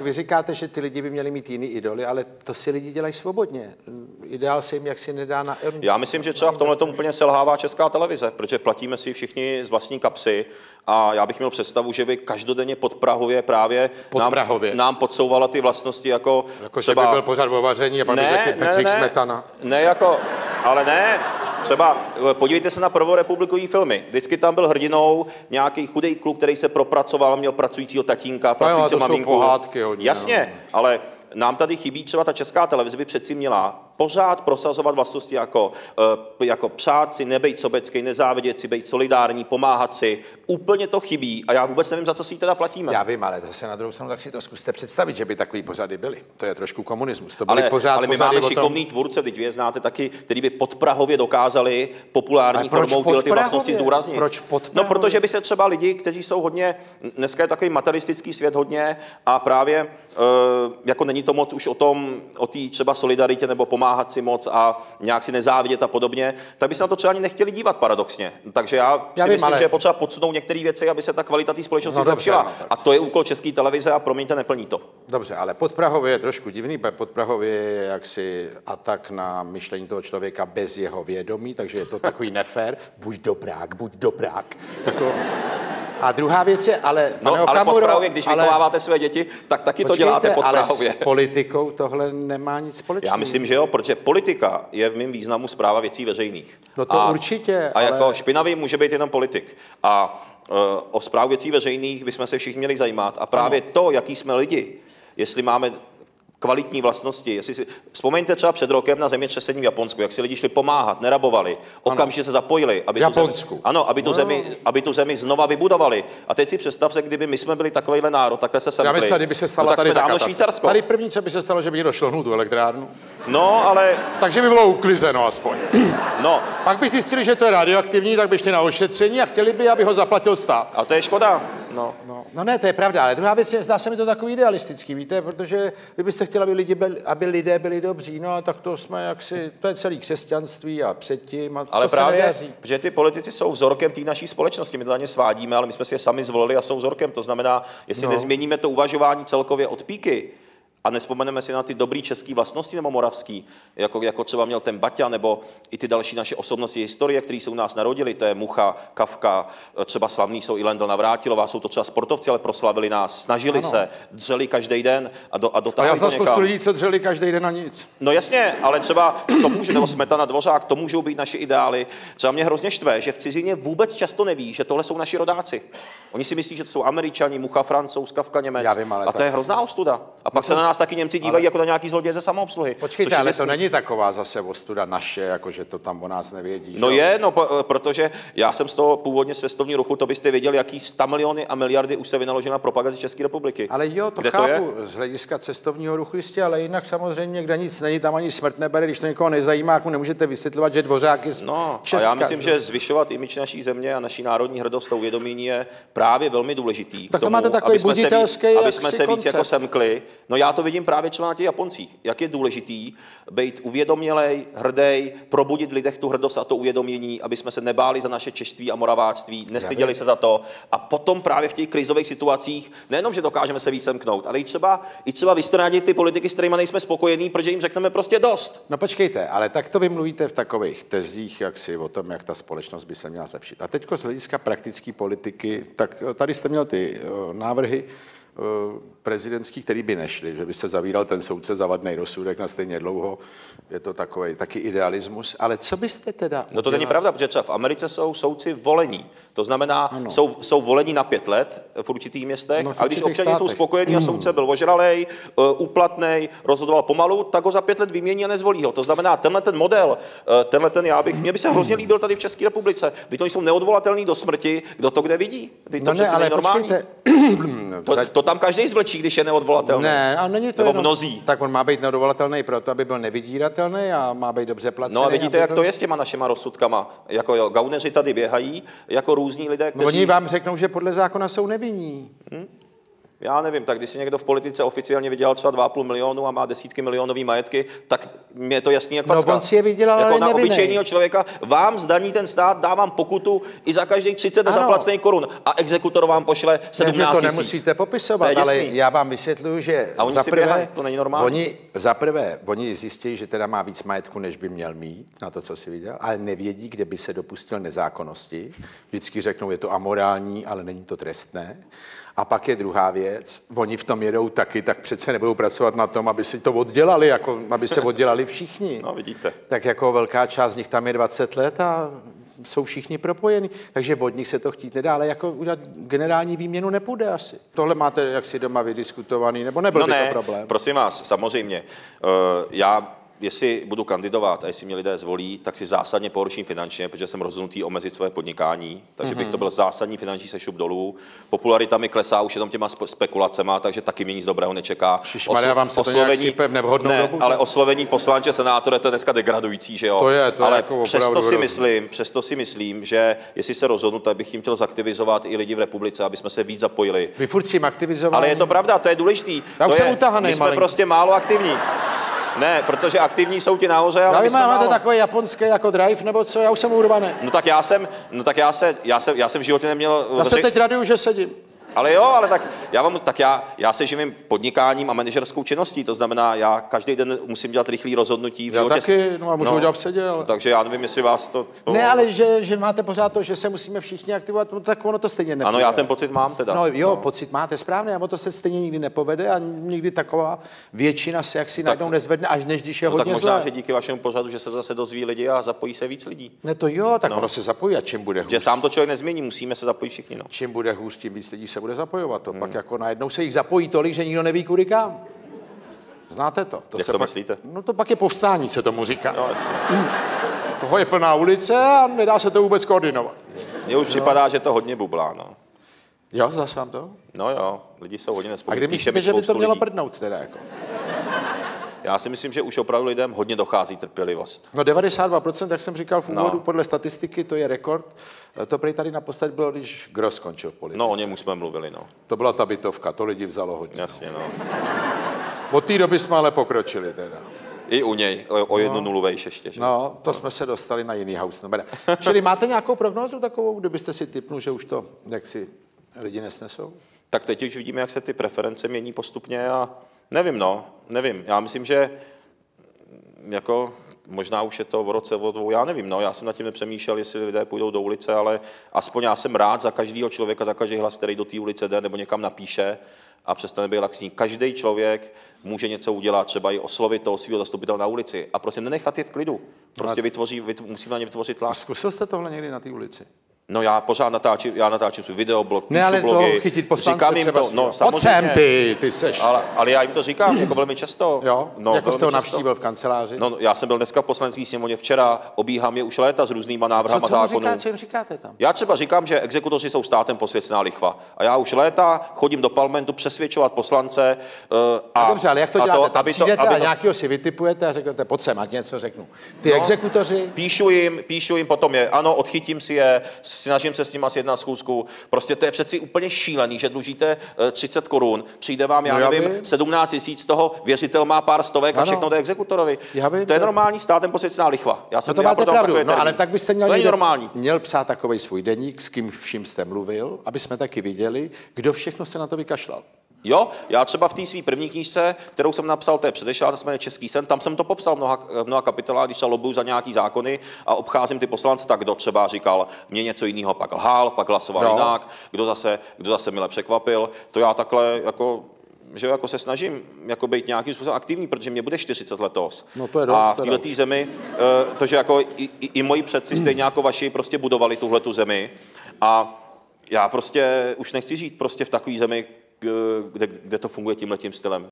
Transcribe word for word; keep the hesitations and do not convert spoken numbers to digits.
vy říkáte, že ty lidi by měli mít jiný idoly, ale to si lidi dělají svobodně. Ideál se jim jaksi nedá na... Já myslím, že třeba v tomhle úplně selhává Česká televize, protože platíme si všichni z vlastní kapsy a já bych měl představu, že by každodenně podprahově právě podprahově. Nám, nám podsouvala ty vlastnosti jako... Jako, třeba... že by byl pořád o vaření a pak by řekl Petřík Smetana. Ne, jako... Ale ne... Třeba podívejte se na prvorepublikový filmy. Vždycky tam byl hrdinou nějaký chudej kluk, který se propracoval, měl pracujícího tatínka, pracující maminku. Pohádky hodně, jasně, no. Ale nám tady chybí třeba ta Česká televize by přeci měla pořád prosazovat vlastnosti jako, jako přát si, nebejt sobecký, nezávidět si, být solidární, pomáhat si. Úplně to chybí a já vůbec nevím, za co si ji teda platíme. Já vím, ale zase na druhou stranu tak si to zkuste představit, že by takový pořady byly. To je trošku komunismus. To byly ale, pořád ale my máme tom... šikovný tvůrce, teď vy je znáte taky, který by podprahově dokázali populární formou tyhle ty vlastnosti zdůraznit. Proč podprahově? No, protože by se třeba lidi, kteří jsou hodně, dneska je takový materialistický svět hodně a právě uh, jako není to moc už o tom, o té třeba solidaritě nebo pomáhat si moc a nějak si nezávidět a podobně, tak by se na to třeba ani nechtěli dívat paradoxně. Takže já si já vím, myslím, ale... že je potřeba podsunout některé věci, aby se ta kvalita té společnosti no, zlepšila. Dobře, no, a to je úkol České televize a promiňte, neplní to. Dobře, ale podprahově je trošku divný, protože podprahově je jaksi atak na myšlení toho člověka bez jeho vědomí, takže je to takový nefér. Buď dobrák, buď dobrák. Jako... A druhá věc je, ale... No, ale Okamuro, podprahově, když ale... vychováváte své děti, tak taky Počkejte, to děláte podprahově. Ale s politikou tohle nemá nic společného. Já myslím, že jo, protože politika je v mém významu správa věcí veřejných. No to a, určitě, A ale... jako špinavý může být jenom politik. A uh, o správu věcí veřejných bychom se všichni měli zajímat. A právě ano. to, jaký jsme lidi, jestli máme kvalitní vlastnosti. Jestli si, vzpomeňte třeba před rokem na zemětřesení v Japonsku, jak si lidi šli pomáhat, nerabovali, okamžitě ano. se zapojili, aby tu, zemi, ano, aby, tu no. zemi, aby tu zemi znova vybudovali. A teď si představte, kdyby my jsme byli takovýhle národ, takhle se semkli. Já myslím, kdyby se stala no, tak tady jsme dávno Švýcarsko. Tady první, co by se stalo, že by někdo šlohnul tu elektrárnu. No, ale... Takže by bylo uklizeno aspoň. No. Pak by zjistili, že to je radioaktivní, tak by šli na ošetření a chtěli by, aby ho zaplatil stát. A to je škoda. No. No, no ne, to je pravda, ale druhá věc je, zdá se mi to takový idealistický, víte, protože vy byste chtěli, aby, lidi byli, aby lidé byli dobří, no a tak to jsme jaksi, to je celý křesťanství a předtím a ale to právě, se nedaří. že ty politici jsou vzorkem té naší společnosti, my to na ně svádíme, ale my jsme si je sami zvolili a jsou vzorkem, to znamená, jestli no. nezměníme to uvažování celkově od píky, a nespomeneme si na ty dobré české vlastnosti nebo moravský, jako, jako třeba měl ten Baťa, nebo i ty další naše osobnosti historie, které se u nás narodili, to je Mucha, Kafka, třeba slavný jsou i Lendl Navrátilová, jsou to třeba sportovci, ale proslavili nás, snažili ano. se, dřeli každý den a, do, a dotáhli to někam. Já znám spoustu lidí, co dřeli každý den na nic. No jasně, ale třeba to může, nebo Smetana, Dvořák, to můžou být naše ideály. Třeba mě hrozně štve, že v cizině vůbec často neví, že tohle jsou naši rodáci. Oni si myslí, že to jsou Američani, Mucha, Francouz, Kafka, Němec. Já vím, ale a to tak... je hrozná ostuda. A pak no to... se na nás taky Němci dívají ale... jako na nějaký zloděj ze samoobsluhy. Počkejte, ale to není taková zase ostuda naše, jako že to tam o nás nevědí. No že? je, no, protože já jsem z toho původně z cestovního ruchu, to byste věděli, jaký sta miliony a miliardy už se vynaloží na propagaci České republiky. Ale jo, to Kde chápu, to je? Z hlediska cestovního ruchu jistě, ale jinak samozřejmě, kde nic není, tam ani smrt nebere, když to někoho nezajímá, jak mu nemůžete vysvětlovat, že Dvořák je z No, Česka. A já myslím, že zvyšovat image naší země a naší národní hrdost a uvědomění je právě velmi důležitý. Tak to tomu, máte takový aby jsme se víc, aby jsme se víc jako semkli. No já to vidím právě třeba na těch Japoncích. Jak je důležitý být uvědomělej, hrdej, probudit v lidech tu hrdost a to uvědomění, aby jsme se nebáli za naše češství a moraváctví, nestyděli se za to. A potom právě v těch krizových situacích nejenom, že dokážeme se víc semknout, ale i třeba, i třeba vystrnadit ty politiky, s kterými nejsme spokojení, protože jim řekneme prostě dost. No počkejte, ale tak to vy mluvíte v takových tezích, jak si o tom, jak ta společnost by se měla zlepšit. A teďko z hlediska praktické politiky, tak tady jste měl ty uh, návrhy uh, prezidentský, který by nešli, že by se zavíral ten soudce za vadný rozsudek na stejně dlouho. Je to takový taky idealismus. Ale co byste teda... No to není pravda, protože třeba v Americe jsou soudci volení. To znamená, jsou, jsou volení na pět let v určitých městech no, v a když občané státech. jsou spokojení a soudce byl ožralej, uh, úplatnej, rozhodoval pomalu, tak ho za pět let vymění a nezvolí ho. To znamená, tenhle ten model, uh, tenhle ten já bych, mě by se hrozně líbil tady v České republice. Vy to jsou neodvolatelný do smrti, kdo to kde vidí? Vy to no přeci ne, ale normální. To, to tam každý zvlčí, když je neodvolatelný. Ne, a není to Nebo jenom, mnozí. Tak on má být neodvolatelný proto, aby byl nevydíratelný a má být dobře placený. No a vidíte, jak byl... to je s těma našima rozsudkama. Jako jo, gauneři tady běhají, jako různí lidé, kteří... No, oni vám řeknou, že podle zákona jsou nevinní. Hmm? Já nevím, tak když si někdo v politice oficiálně vydělal třeba dva a půl milionu a má desítky milionový majetky, tak mě je to jasný jak facka. No on si je vydělal, jako ale na nevinnej. obyčejného člověka, vám zdaní ten stát, dávám pokutu i za každých třicet nezaplacených korun a exekutor vám pošle sedmnáct tisíc. To nemusíte popisovat, ale já vám vysvětluju, že a oni za si prvé, běhají, to není normální. Oni, za prvé, oni zjistí, že teda má víc majetku, než by měl mít na to, co si viděl, ale nevědí, kde by se dopustil nezákonnosti. Vždycky řeknou, je to amorální, ale není to trestné. A pak je druhá věc, oni v tom jedou taky, tak přece nebudou pracovat na tom, aby si to oddělali, jako aby se oddělali všichni. No, vidíte. Tak jako velká část z nich tam je dvacet let a jsou všichni propojeni, takže od nich se to chtít nedá, ale jako udělat generální výměnu nepůjde asi. Tohle máte jaksi doma vydiskutovaný, nebo nebyl no by ne, to problém? Prosím vás, samozřejmě. Uh, já jestli budu kandidovat a jestli mě lidé zvolí, tak si zásadně poruším finančně, protože jsem rozhodnutý omezit své podnikání, takže mm-hmm. bych to byl zásadní finanční sešup dolů. Popularita mi klesá už jenom těma spekulacema, takže taky mě nic dobrého nečeká. Šišmarja, vám se to nějak sype v nevhodnou ne, dobu? ale oslovení poslanče, senátore, to je dneska degradující, že jo? To je, to ale je jako přesto si dobrý. myslím, přesto si myslím, že jestli se rozhodnu, tak bych tím chtěl zaktivizovat i lidi v republice, aby jsme se víc zapojili. Vy furt s tím aktivizování. Ale je to pravda, to je důležitý. Já už to jsem je, utahanej, my jsme malinko. prostě málo aktivní. Ne, protože aktivní jsou ti nahoře, ale já my jsme máte málo. takové japonské jako drive, nebo co? Já už jsem urvaný. No tak já jsem, no tak já se, já jsem, já jsem v životě neměl... Já se teď raduju, že sedím. Ale jo, ale tak já vám, tak já, já se živím podnikáním a manažerskou činností, to znamená, já každý den musím dělat rychlý rozhodnutí v já životě. taky, no a můžu no, dělat v sedě, ale... Takže já nevím, jestli vás to... to... Ne, ale že, že máte pořád to, že se musíme všichni aktivovat, no tak ono to stejně nepůjde. Ano, já ten pocit mám teda. No jo, no. Pocit máte správně, a to se stejně nikdy nepovede a nikdy taková většina se jaksi najednou nezvedne, až než když je no, hodně tak možná, zlé. že díky vašemu pořadu, že se to zase dozví lidi a zapojí se víc lidí. Ne to jo, tak no. ono se zapojí a čím bude hůř. Že sám to člověk nezmění, musíme se zapojit všichni. No. Čím bude hůř, tím víc lidí se bude zapojovat. To hmm. pak jako najednou se jich zapojí tolik, že nikdo neví, kudy kam. Znáte to? To Jak se to pak, myslíte? No to pak je povstání, se tomu říká. No, jasně. Toho je plná ulice a nedá se to vůbec koordinovat. Mně už připadá, že to hodně bublá, no. Jo, zase vám to? No jo, lidi jsou hodně A nespokojení. kdy myslíte, že by to mělo prdnout teda jako? Já si myslím, že už opravdu lidem hodně dochází trpělivost. No devadesát dva procent, jak jsem říkal v úvodu, No. podle statistiky, to je rekord. To prý tady naposled bylo, když Gross skončil v politice. No, o něm už jsme mluvili, no. To byla ta bytovka, to lidi vzalo hodně. Jasně, no. Od té doby jsme ale pokročili teda. I u něj, o, o jednu no. nulu vejš ještě. Že? No, to jsme se dostali na jiný house number. Čili máte nějakou prognózu takovou, kdybyste si tipnul, že už to jaksi lidi nesnesou? Tak teď už vidíme, jak se ty preference mění postupně a nevím, no, nevím. Já myslím, že jako možná už je to v roce o dvou, já nevím, no, já jsem nad tím nepřemýšlel, jestli lidé půjdou do ulice, ale aspoň já jsem rád za každého člověka, za každý hlas, který do té ulice jde nebo někam napíše a přestane být laxní. Každý člověk může něco udělat, třeba i oslovit toho svého zastupitele na ulici a prostě nenechat je v klidu. Prostě vytvoří, vytv, musí na ně vytvořit tlak. A zkusil jste tohle někdy na té ulici? No já pořád natáčím, já natáčím svůj videoblog, Ne, ale blogy, to chytit poslance říkám jim třeba to, no, Pojď sem ty, ty seš. Ale, ale já jim to říkám jako velmi často. Jo, no, jako jste ho často. navštívil v kanceláři? No, já jsem byl dneska v poslanecké sněmovně včera, obíhám je už léta s různýma návrhama co, co zákonů. Říká, co jim říkáte tam? Já třeba říkám, že exekutoři jsou státem posvěcená lichva. A já už léta chodím do parlamentu přesvědčovat poslance. Uh, a, a dobře, ale jak to a děláte? To, tam aby přijdete to, aby a to, nějakého si vytipujete a řeknete, pojď sem, ať něco řeknu. Ty No. exekutoři... Píšu jim, píšu jim, potom je, ano, odchytím si je, snažím se s nimi sjednat schůzku. Prostě to je přeci úplně šílený, že dlužíte třicet korun, přijde vám, já No, já nevím, vím. sedmnáct tisíc, z toho věřitel má pár stovek a Ano. všechno jde exekutorovi. Já vím, to je to- normální, státem posvěcená lichva. Já jsem, No to já máte proto mám pravdu, takový no termín. ale tak byste měl, To je někde- normální. měl psát takovej svůj deník, s kým vším jste mluvil, aby jsme taky viděli, kdo všechno se na to vykašlal. Jo, já třeba v té své první knížce, kterou jsem napsal, to je předešlá, to se jmenuje Český sen, tam jsem to popsal v mnoha, v mnoha kapitolách, když se lobuju za nějaký zákony a obcházím ty poslance, tak kdo třeba říkal, mě něco jiného, pak lhal, pak hlasoval Jo. jinak, kdo zase, kdo zase mile překvapil. To já takhle jako že jako se snažím jako být nějakým způsobem aktivní, protože mě bude čtyřicet letos. No to je dost, a v teda. této zemi, eh, to, že jako i, i, i moji předci, stejně jako vaši, prostě budovali tuhletu zemi. A já prostě už nechci žít prostě v takové zemi, kde, kde to funguje tímhletím stylem.